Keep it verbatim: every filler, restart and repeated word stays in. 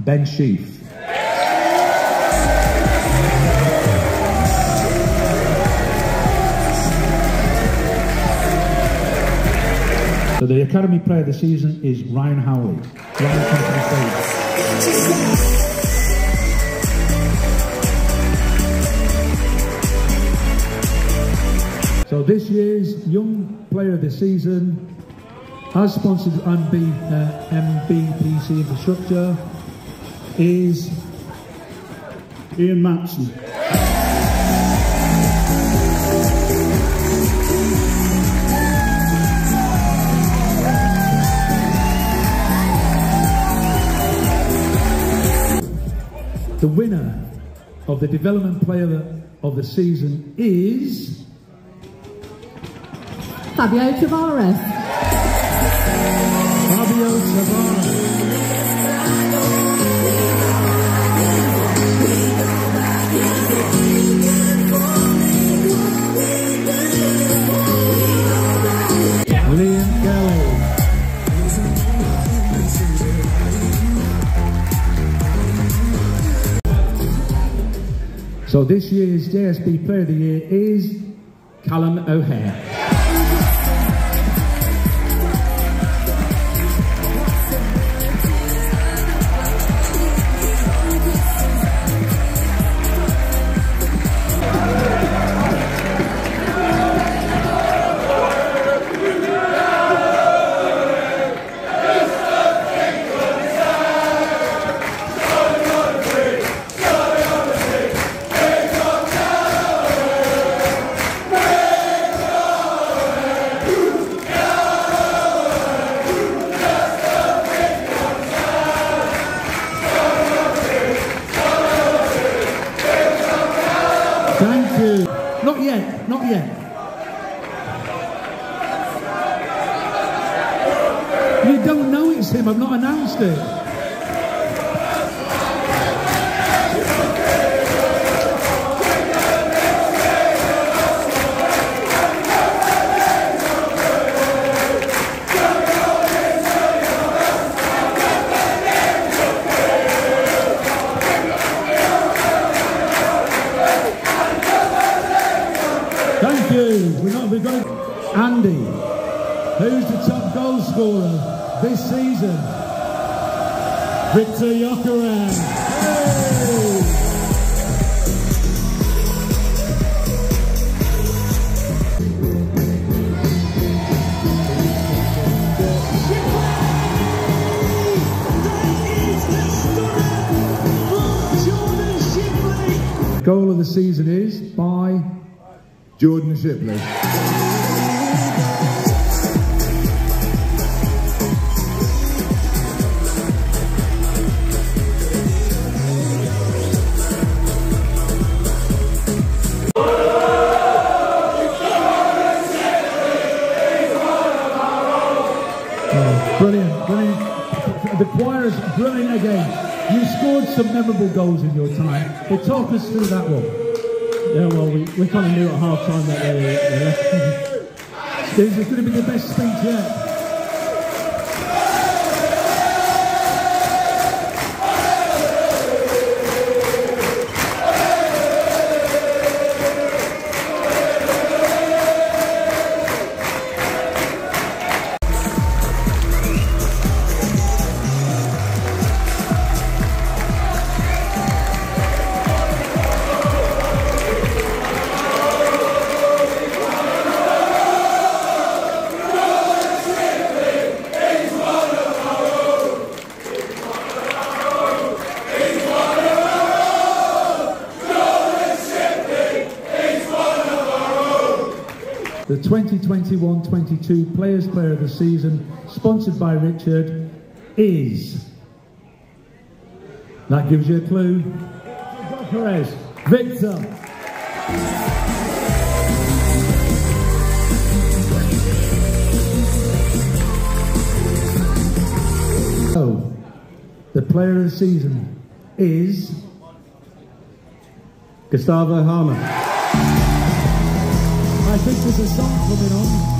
Ben Sheaf. So the Academy Player of the Season is Ryan Howley. Ryan, come to the stage. So this year's Young Player of the Season, as sponsored and B, uh, M B P C Infrastructure, is Ian Matson. The winner of the Development Player of the Season is Fabio Tavares. Fabio Tavares. Liam Kelly. So this year's J S B Player of the Year is Callum O'Hare. Thank you. Not yet, not yet. You don't know it's him, I've not announced it. Thank you. We're not, we've got Andy, who's the top goal scorer this season? Victor Yokeran. Hey! Goal of the season is by Jordan Shipley. Oh, brilliant, brilliant. The choir is brilliant again. You scored some memorable goals in your time, but talk us through that one. Yeah, well, we, we kind of knew at half time that they were left. This is going to be the best speech yet. The twenty twenty-one twenty-two Players Player of the Season, sponsored by Richard, is... That gives you a clue. Perez. Victor. So, the Player of the Season is... Gustavo Harmer. I think there's a song coming on.